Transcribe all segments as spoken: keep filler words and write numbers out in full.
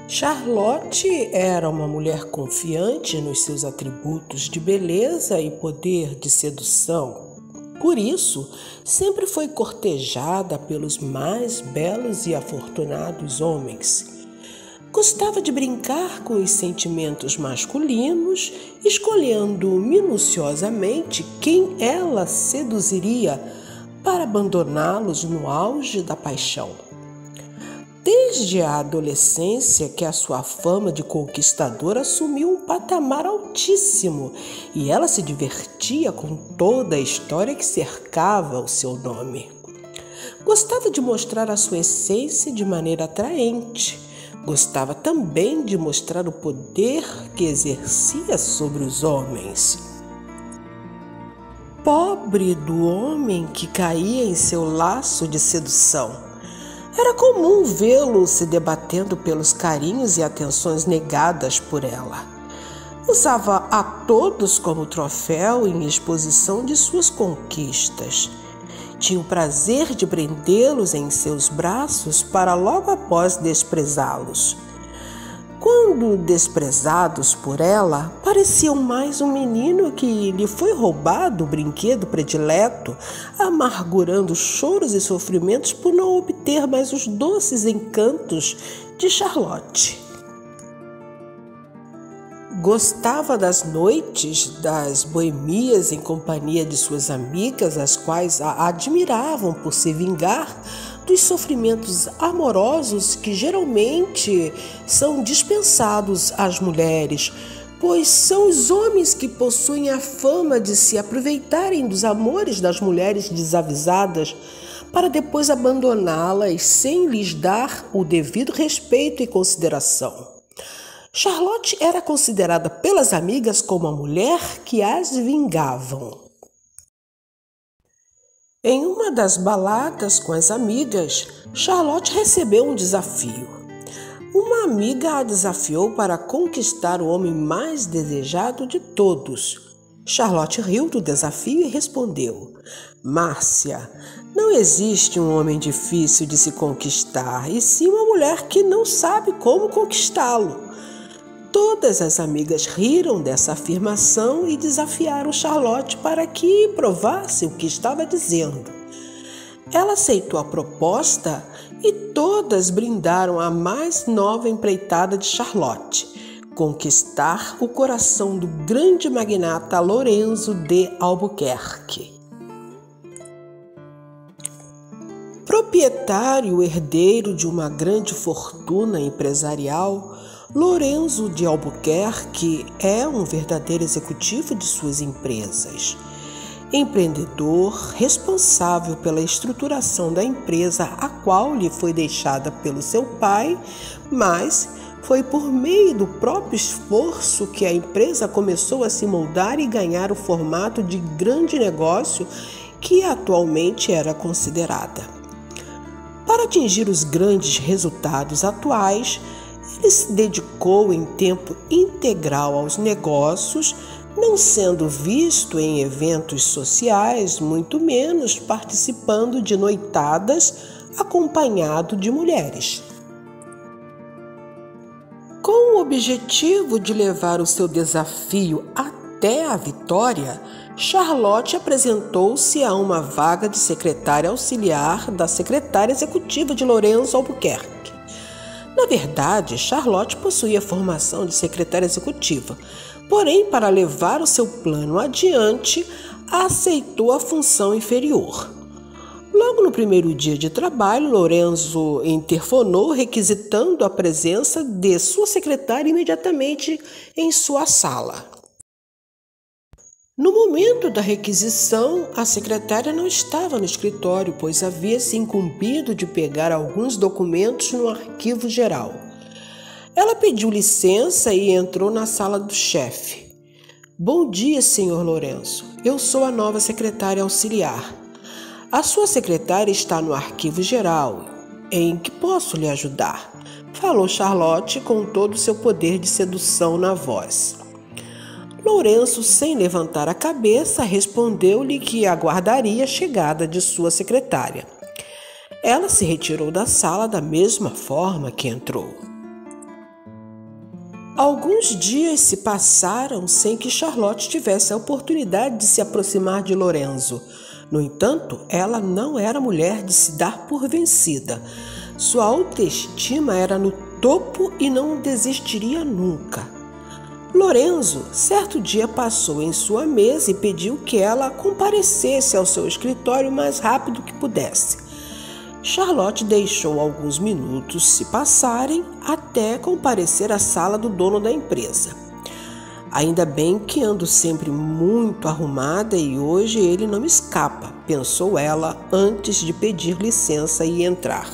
Charlotte era uma mulher confiante nos seus atributos de beleza e poder de sedução. Por isso, sempre foi cortejada pelos mais belos e afortunados homens. Gostava de brincar com os sentimentos masculinos, escolhendo minuciosamente quem ela seduziria para abandoná-los no auge da paixão. Desde a adolescência que a sua fama de conquistadora assumiu um patamar altíssimo e ela se divertia com toda a história que cercava o seu nome. Gostava de mostrar a sua essência de maneira atraente. Gostava também de mostrar o poder que exercia sobre os homens. Pobre do homem que caía em seu laço de sedução. Era comum vê-lo se debatendo pelos carinhos e atenções negadas por ela. Usava a todos como troféu em exposição de suas conquistas. Tinha o prazer de prendê-los em seus braços para logo após desprezá-los. Quando desprezados por ela, pareciam mais um menino que lhe foi roubado o brinquedo predileto, amargurando choros e sofrimentos por não obter mais os doces encantos de Charlotte. Gostava das noites, das boemias em companhia de suas amigas, as quais a admiravam por se vingar dos sofrimentos amorosos que geralmente são dispensados às mulheres, pois são os homens que possuem a fama de se aproveitarem dos amores das mulheres desavisadas para depois abandoná-las sem lhes dar o devido respeito e consideração. Charlotte era considerada pelas amigas como a mulher que as vingavam. Em uma das baladas com as amigas, Charlotte recebeu um desafio. Uma amiga a desafiou para conquistar o homem mais desejado de todos. Charlotte riu do desafio e respondeu: Márcia, não existe um homem difícil de se conquistar, e sim uma mulher que não sabe como conquistá-lo. Todas as amigas riram dessa afirmação e desafiaram Charlotte para que provasse o que estava dizendo. Ela aceitou a proposta e todas brindaram a mais nova empreitada de Charlotte, conquistar o coração do grande magnata Lorenzo de Albuquerque. Proprietário herdeiro de uma grande fortuna empresarial, Lorenzo de Albuquerque é um verdadeiro executivo de suas empresas. Empreendedor, responsável pela estruturação da empresa, a qual lhe foi deixada pelo seu pai, mas foi por meio do próprio esforço que a empresa começou a se moldar e ganhar o formato de grande negócio que atualmente era considerada. Para atingir os grandes resultados atuais, ele se dedicou em tempo integral aos negócios, não sendo visto em eventos sociais, muito menos participando de noitadas acompanhado de mulheres. Com o objetivo de levar o seu desafio até a vitória, Charlotte apresentou-se a uma vaga de secretária auxiliar da secretária executiva de Lorenzo Albuquerque. Na verdade, Charlotte possuía formação de secretária executiva, porém, para levar o seu plano adiante, aceitou a função inferior. Logo no primeiro dia de trabalho, Lorenzo interfonou requisitando a presença de sua secretária imediatamente em sua sala. No momento da requisição, a secretária não estava no escritório, pois havia se incumbido de pegar alguns documentos no arquivo geral. Ela pediu licença e entrou na sala do chefe. Bom dia, senhor Lorenzo. Eu sou a nova secretária auxiliar. A sua secretária está no arquivo geral. Em que posso lhe ajudar? Falou Charlotte com todo o seu poder de sedução na voz. Lorenzo, sem levantar a cabeça, respondeu-lhe que aguardaria a chegada de sua secretária. Ela se retirou da sala da mesma forma que entrou. Alguns dias se passaram sem que Charlotte tivesse a oportunidade de se aproximar de Lorenzo. No entanto, ela não era mulher de se dar por vencida. Sua autoestima era no topo e não desistiria nunca. Lorenzo, certo dia, passou em sua mesa e pediu que ela comparecesse ao seu escritório o mais rápido que pudesse. Charlotte deixou alguns minutos se passarem até comparecer à sala do dono da empresa. Ainda bem que ando sempre muito arrumada e hoje ele não me escapa, pensou ela antes de pedir licença e entrar.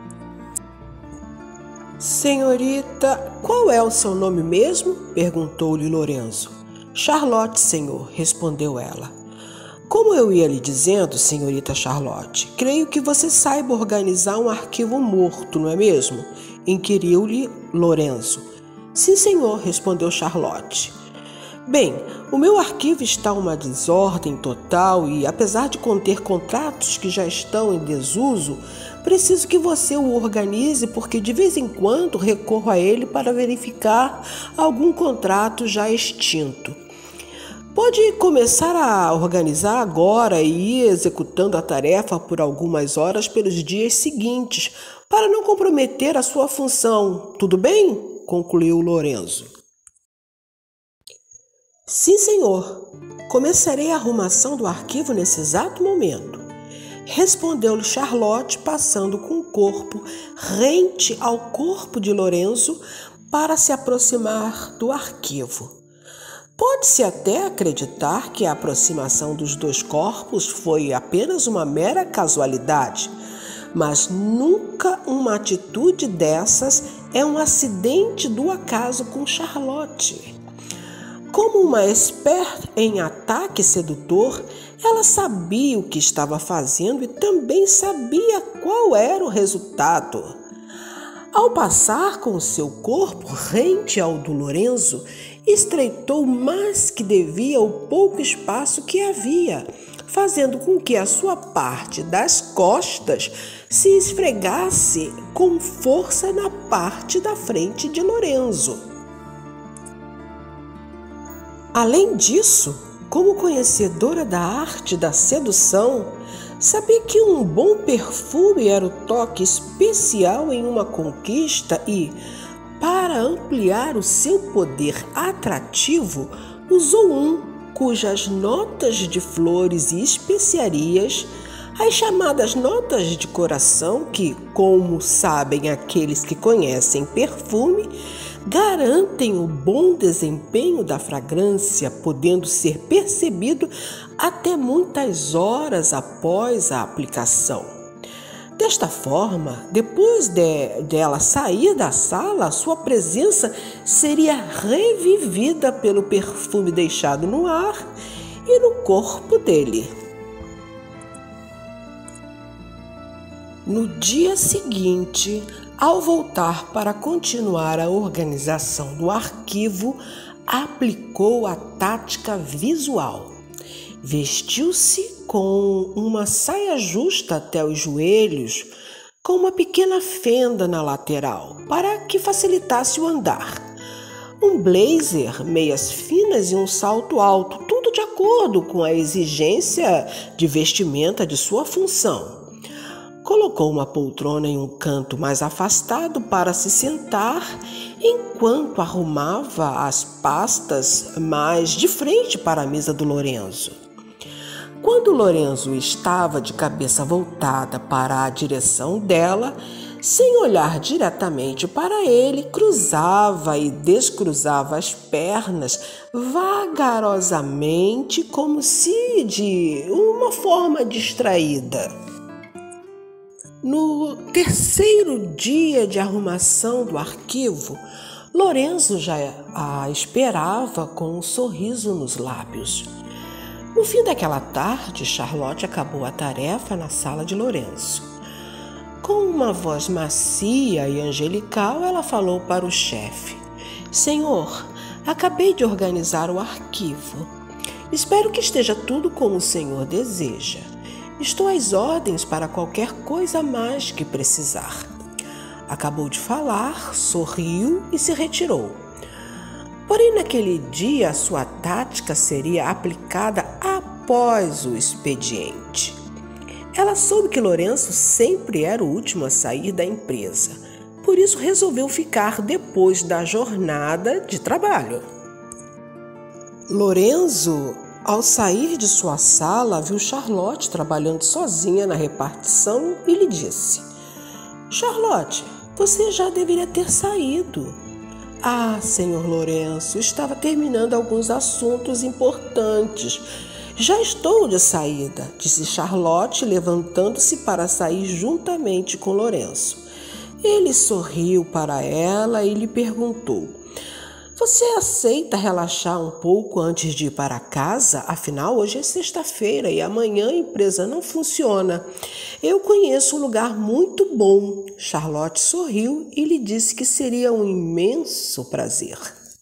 Senhorita, qual é o seu nome mesmo? Perguntou-lhe Lorenzo. Charlotte, senhor, respondeu ela. Como eu ia lhe dizendo, senhorita Charlotte, creio que você saiba organizar um arquivo morto, não é mesmo? Inquiriu-lhe Lorenzo. Sim, senhor, respondeu Charlotte. Bem, o meu arquivo está uma desordem total e, apesar de conter contratos que já estão em desuso, preciso que você o organize porque de vez em quando recorro a ele para verificar algum contrato já extinto. Pode começar a organizar agora e ir executando a tarefa por algumas horas pelos dias seguintes, para não comprometer a sua função. Tudo bem? Concluiu Lorenzo. Sim, senhor. Começarei a arrumação do arquivo nesse exato momento. Respondeu-lhe Charlotte, passando com o corpo rente ao corpo de Lorenzo para se aproximar do arquivo. Pode-se até acreditar que a aproximação dos dois corpos foi apenas uma mera casualidade, mas nunca uma atitude dessas é um acidente do acaso com Charlotte. Como uma expert em ataque sedutor, ela sabia o que estava fazendo e também sabia qual era o resultado. Ao passar com o seu corpo rente ao do Lorenzo, estreitou mais que devia o pouco espaço que havia, fazendo com que a sua parte das costas se esfregasse com força na parte da frente de Lorenzo. Além disso, como conhecedora da arte da sedução, sabia que um bom perfume era o toque especial em uma conquista e, para ampliar o seu poder atrativo, usou um cujas notas de flores e especiarias, as chamadas notas de coração, que, como sabem aqueles que conhecem perfume, garantem o bom desempenho da fragrância, podendo ser percebido até muitas horas após a aplicação. Desta forma, depois de, dela sair da sala, sua presença seria revivida pelo perfume deixado no ar e no corpo dele. No dia seguinte, ao voltar para continuar a organização do arquivo, aplicou a tática visual. Vestiu-se com uma saia justa até os joelhos, com uma pequena fenda na lateral, para que facilitasse o andar. Um blazer, meias finas e um salto alto, tudo de acordo com a exigência de vestimenta de sua função. Colocou uma poltrona em um canto mais afastado para se sentar, enquanto arrumava as pastas mais de frente para a mesa do Lorenzo. Quando Lorenzo estava de cabeça voltada para a direção dela, sem olhar diretamente para ele, cruzava e descruzava as pernas vagarosamente, como se de uma forma distraída. No terceiro dia de arrumação do arquivo, Lorenzo já a esperava com um sorriso nos lábios. No fim daquela tarde, Charlotte acabou a tarefa na sala de Lorenzo. Com uma voz macia e angelical, ela falou para o chefe: Senhor, acabei de organizar o arquivo. Espero que esteja tudo como o senhor deseja. Estou às ordens para qualquer coisa mais que precisar. Acabou de falar, sorriu e se retirou. Porém, naquele dia, a sua tática seria aplicada após o expediente. Ela soube que Lourenço sempre era o último a sair da empresa, por isso resolveu ficar depois da jornada de trabalho. Lourenço, ao sair de sua sala, viu Charlotte trabalhando sozinha na repartição e lhe disse: Charlotte, você já deveria ter saído. Ah, senhor Lourenço, estava terminando alguns assuntos importantes. Já estou de saída, disse Charlotte, levantando-se para sair juntamente com Lourenço. Ele sorriu para ela e lhe perguntou: Você aceita relaxar um pouco antes de ir para casa? Afinal, hoje é sexta-feira e amanhã a empresa não funciona. Eu conheço um lugar muito bom. Charlotte sorriu e lhe disse que seria um imenso prazer.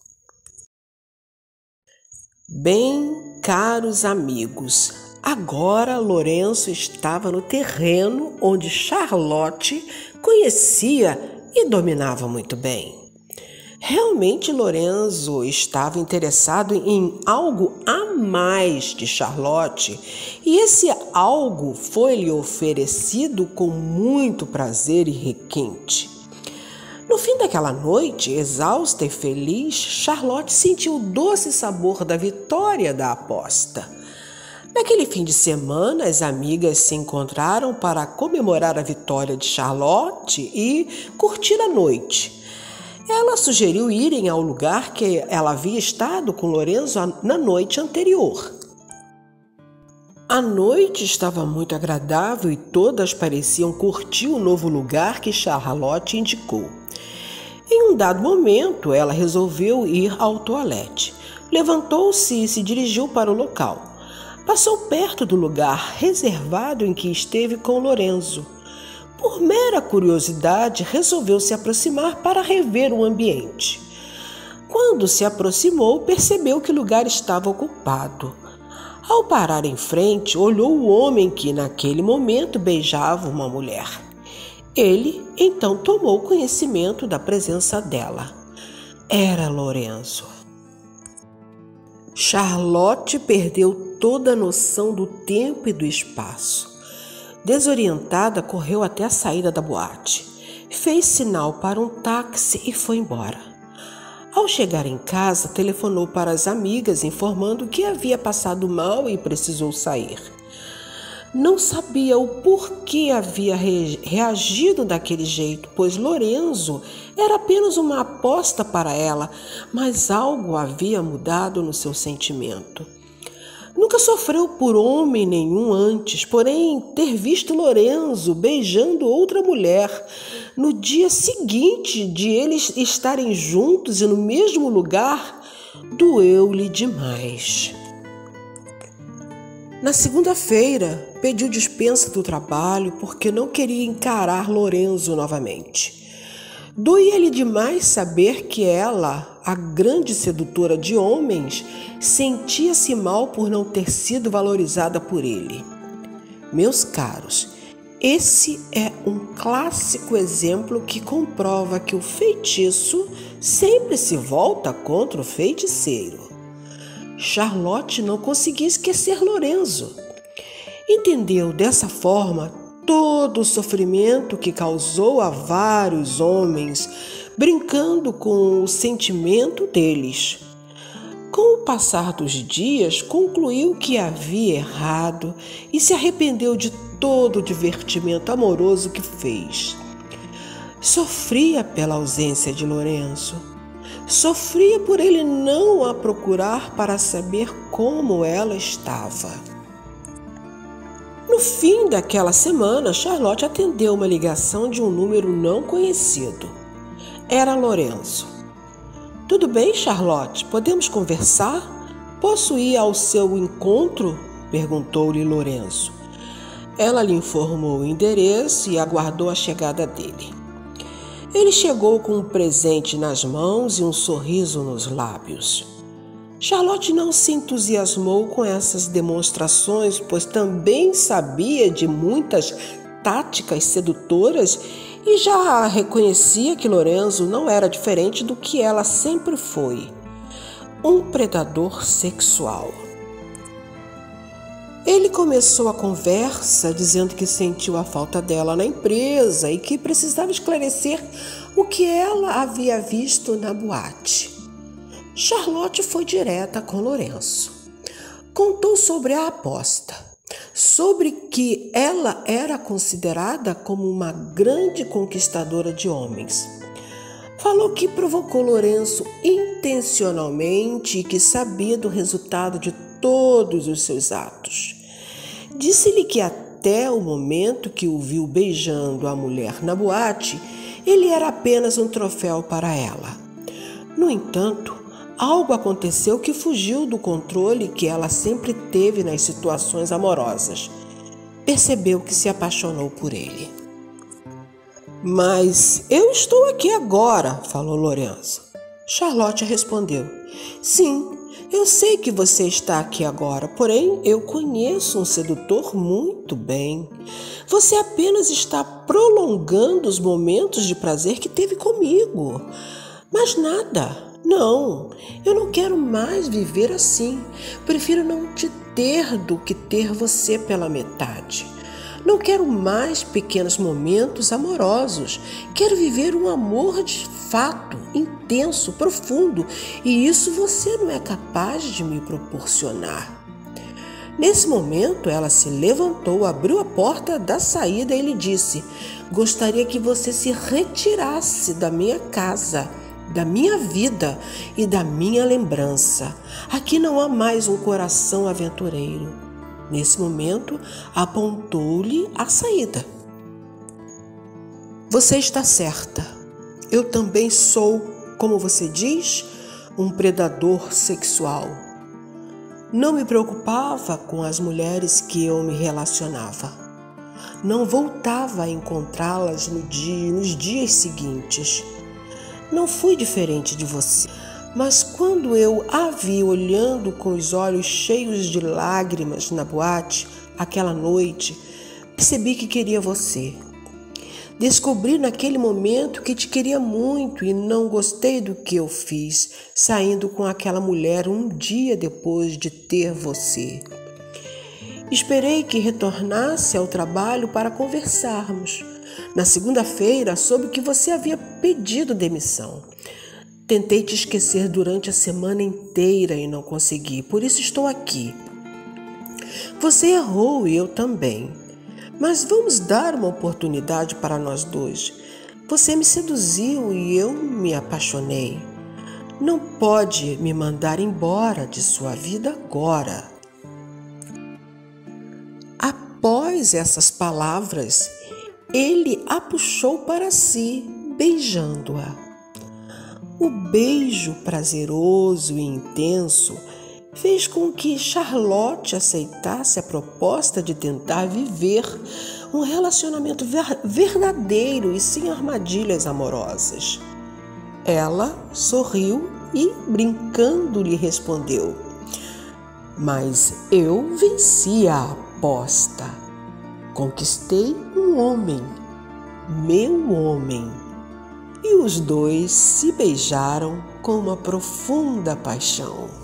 Bem, caros amigos, agora Lourenço estava no terreno onde Charlotte conhecia e dominava muito bem. Realmente, Lourenço estava interessado em algo a mais de Charlotte, e esse algo foi-lhe oferecido com muito prazer e requinte. No fim daquela noite, exausta e feliz, Charlotte sentiu o doce sabor da vitória da aposta. Naquele fim de semana, as amigas se encontraram para comemorar a vitória de Charlotte e curtir a noite. Ela sugeriu irem ao lugar que ela havia estado com Lourenço na noite anterior. A noite estava muito agradável e todas pareciam curtir o novo lugar que Charlotte indicou. Em um dado momento, ela resolveu ir ao toalete. Levantou-se e se dirigiu para o local. Passou perto do lugar reservado em que esteve com Lourenço. Por mera curiosidade, resolveu se aproximar para rever o ambiente. Quando se aproximou, percebeu que o lugar estava ocupado. Ao parar em frente, olhou o homem que, naquele momento, beijava uma mulher. Ele, então, tomou conhecimento da presença dela. Era Lourenço. Charlotte perdeu toda a noção do tempo e do espaço. Desorientada, correu até a saída da boate. Fez sinal para um táxi e foi embora. Ao chegar em casa, telefonou para as amigas informando que havia passado mal e precisou sair. Não sabia o porquê havia re- reagido daquele jeito, pois Lourenço era apenas uma aposta para ela, mas algo havia mudado no seu sentimento. Nunca sofreu por homem nenhum antes, porém ter visto Lourenço beijando outra mulher no dia seguinte de eles estarem juntos e no mesmo lugar, doeu-lhe demais. Na segunda-feira, pediu dispensa do trabalho porque não queria encarar Lourenço novamente. Doía-lhe demais saber que ela, a grande sedutora de homens, sentia-se mal por não ter sido valorizada por ele. Meus caros, esse é um clássico exemplo que comprova que o feitiço sempre se volta contra o feiticeiro. Charlotte não conseguia esquecer Lourenço. Entendeu dessa forma todo o sofrimento que causou a vários homens, brincando com o sentimento deles. Com o passar dos dias, concluiu que havia errado e se arrependeu de todo o divertimento amoroso que fez. Sofria pela ausência de Lourenço. Sofria por ele não a procurar para saber como ela estava. No fim daquela semana, Charlotte atendeu uma ligação de um número não conhecido. Era Lourenço. Tudo bem, Charlotte? Podemos conversar? Posso ir ao seu encontro? Perguntou-lhe Lourenço. Ela lhe informou o endereço e aguardou a chegada dele. Ele chegou com um presente nas mãos e um sorriso nos lábios. Charlotte não se entusiasmou com essas demonstrações, pois também sabia de muitas táticas sedutoras e já reconhecia que Lourenço não era diferente do que ela sempre foi. um predador sexual. Ele começou a conversa dizendo que sentiu a falta dela na empresa e que precisava esclarecer o que ela havia visto na boate. Charlotte foi direta com Lourenço. Contou sobre a aposta, sobre que ela era considerada como uma grande conquistadora de homens. Falou que provocou Lourenço intencionalmente e que sabia do resultado de todos os seus atos. Disse-lhe que até o momento que o viu beijando a mulher na boate, ele era apenas um troféu para ela. No entanto, algo aconteceu que fugiu do controle que ela sempre teve nas situações amorosas. Percebeu que se apaixonou por ele. Mas eu estou aqui agora, falou Lourenço. Charlotte respondeu: sim, eu sei que você está aqui agora, porém eu conheço um sedutor muito bem. Você apenas está prolongando os momentos de prazer que teve comigo. Mas nada. Não, eu não quero mais viver assim. Prefiro não te ter do que ter você pela metade. Não quero mais pequenos momentos amorosos. Quero viver um amor de fato, intenso, profundo, e isso você não é capaz de me proporcionar. Nesse momento, ela se levantou, abriu a porta da saída e lhe disse: gostaria que você se retirasse da minha casa, da minha vida e da minha lembrança. Aqui não há mais um coração aventureiro. Nesse momento, apontou-lhe a saída. Você está certa. Eu também sou, como você diz, um predador sexual. Não me preocupava com as mulheres que eu me relacionava. Não voltava a encontrá-las no dia, nos dias seguintes. Não fui diferente de você. Mas quando eu a vi olhando com os olhos cheios de lágrimas na boate, aquela noite, percebi que queria você. Descobri naquele momento que te queria muito e não gostei do que eu fiz, saindo com aquela mulher um dia depois de ter você. Esperei que retornasse ao trabalho para conversarmos. Na segunda-feira, soube que você havia pedido demissão. Tentei te esquecer durante a semana inteira e não consegui, por isso estou aqui. Você errou e eu também, mas vamos dar uma oportunidade para nós dois. Você me seduziu e eu me apaixonei. Não pode me mandar embora de sua vida agora. Após essas palavras, ele a puxou para si, beijando-a. O beijo prazeroso e intenso fez com que Charlotte aceitasse a proposta de tentar viver um relacionamento ver- verdadeiro e sem armadilhas amorosas. Ela sorriu e, brincando, lhe respondeu: mas eu venci a aposta. Conquistei um homem, meu homem. E os dois se beijaram com uma profunda paixão.